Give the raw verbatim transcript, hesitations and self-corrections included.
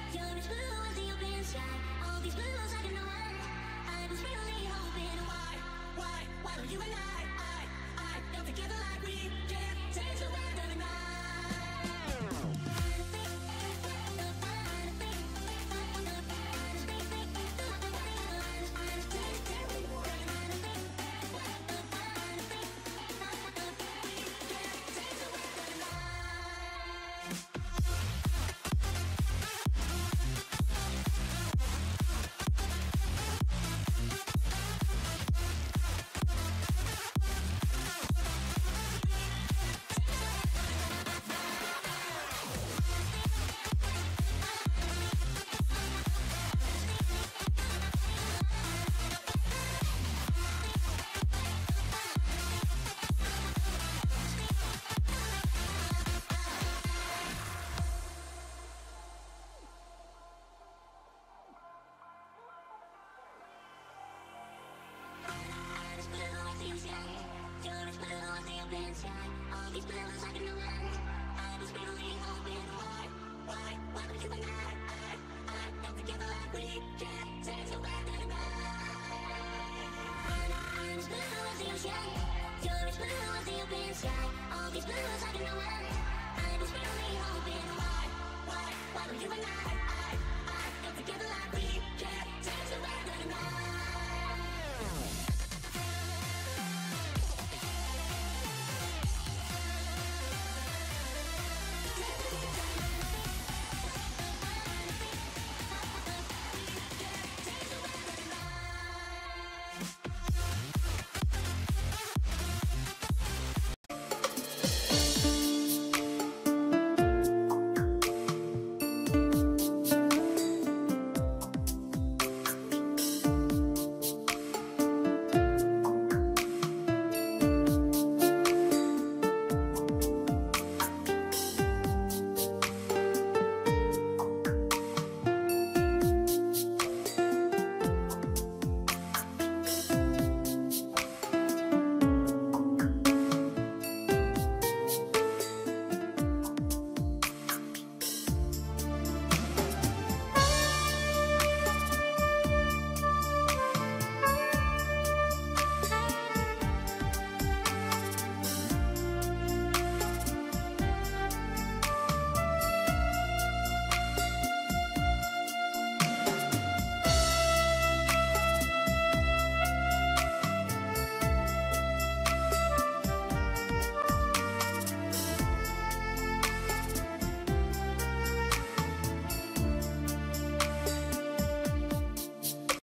You're as blue as the open sky. All these blues I can know why. I was really hoping why, why, why don't you and I, I, I, come together like we can change the weather tonight. You're as blue as the open sky. All these blues I can know why. I was really hoping why, why, why don't you and I, I, I, come together like we can change the weather tonight. I'm as blue as the ocean. You're as blue as the open sky. All these blues I can know why. I was really hoping why, why, why don't you and I, I, I, come together like we can